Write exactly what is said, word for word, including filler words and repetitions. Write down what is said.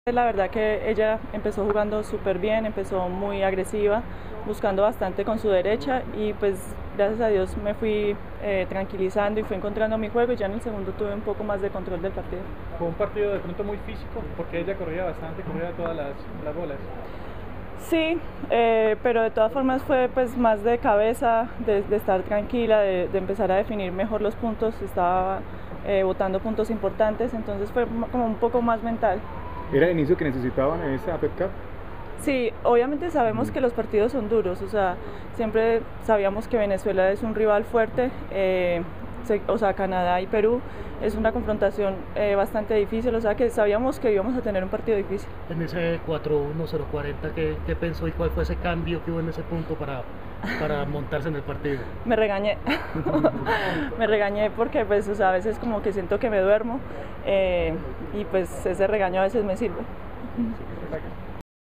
La verdad que ella empezó jugando súper bien, empezó muy agresiva, buscando bastante con su derecha y pues gracias a Dios me fui eh, tranquilizando y fui encontrando mi juego y ya en el segundo tuve un poco más de control del partido. Fue un partido de pronto muy físico porque ella corría bastante, corría todas las, las bolas. Sí, eh, pero de todas formas fue pues más de cabeza, de, de estar tranquila, de, de empezar a definir mejor los puntos, estaba eh, botando puntos importantes, entonces fue como un poco más mental. ¿Era el inicio que necesitaban en esta APEP Cup? Sí, obviamente sabemos que los partidos son duros, o sea, siempre sabíamos que Venezuela es un rival fuerte, eh, se, o sea, Canadá y Perú es una confrontación eh, bastante difícil, o sea, que sabíamos que íbamos a tener un partido difícil. En ese cuatro uno cero cuarenta, ¿qué, ¿qué pensó y cuál fue ese cambio que hubo en ese punto para, para montarse en el partido? Me regañé, me regañé porque pues, o sea, a veces como que siento que me duermo eh, y pues ese regaño a veces me sirve. Sí,